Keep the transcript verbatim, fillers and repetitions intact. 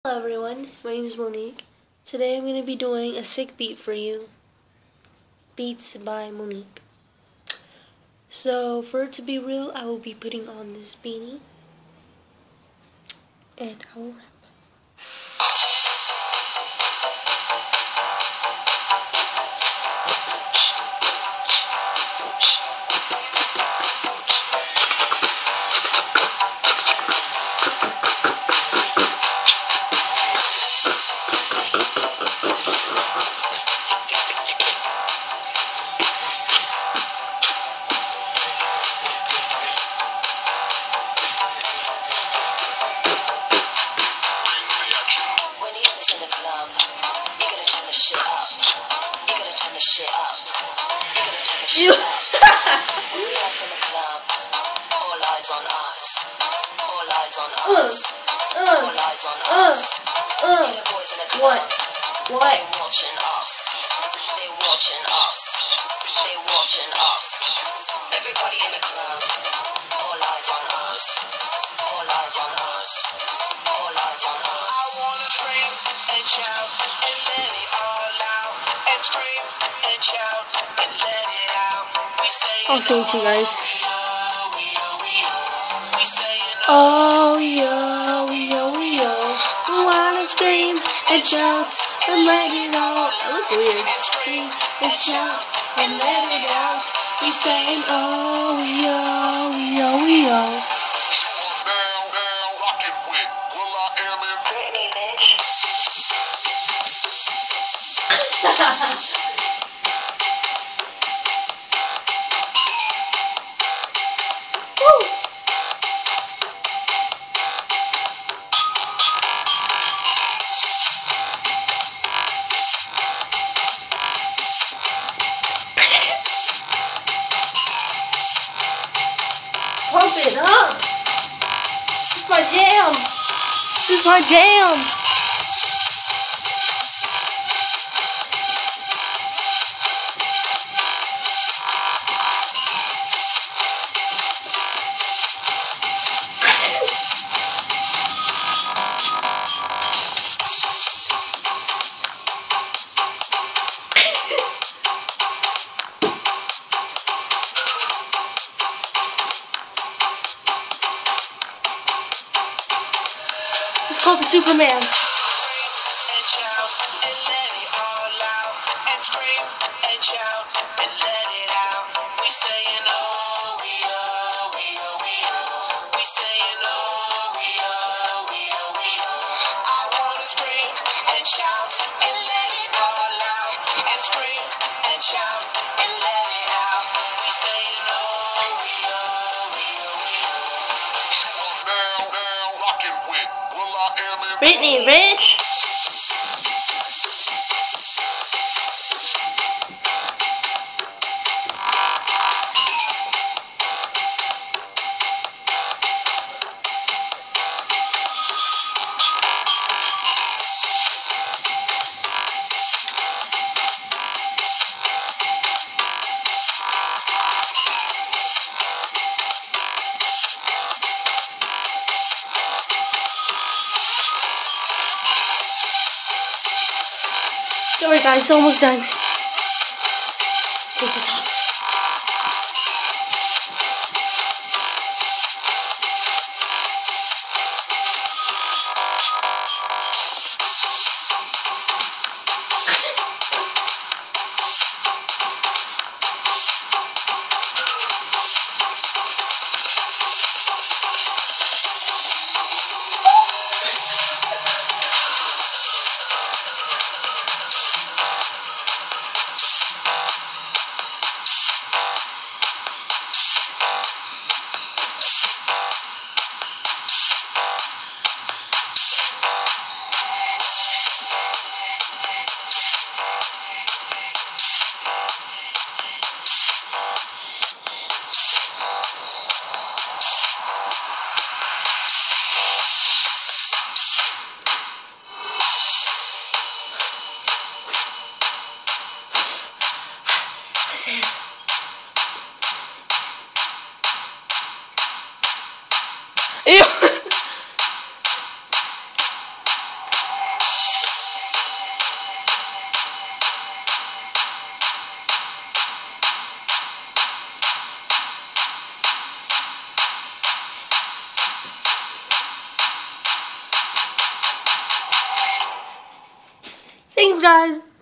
Hello everyone, my name is Monique. Today I'm going to be doing a sick beat for you. Beats by Monique. So for it to be real, I will be putting on this beanie. And I will rap. Shit up. You gotta turn the shit up. You gotta turn the shit up. We up in the club. All eyes on us. All eyes on us. All eyes on us. See the boys in the club. What? What? They watching us. They watching us. They watching us. Everybody in the club. All eyes on us. All eyes on us. All eyes on us. I wanna scream and shout and let it all out and scream and shout and let it out. We say I'll sing to you guys. We say oh yo, yo, yo. We wanna scream and shout and let it out. I look weird. Scream and shout and let it out. We saying oh yo, yo, yo. Woo! Pump it up! This is my jam! This is my jam! It's called the Superman. and shout and let it all out and scream and shout and let it out. We saying oh we oh we oh we oh. We saying oh we oh we oh we oh. I wanna scream and shout and let it all out and scream and shout and let it out. We saying oh we oh we oh we oh. Now now rockin' with Will I Am in Britney, Rich. Sorry guys, it's almost done. Take this off. Thanks, guys.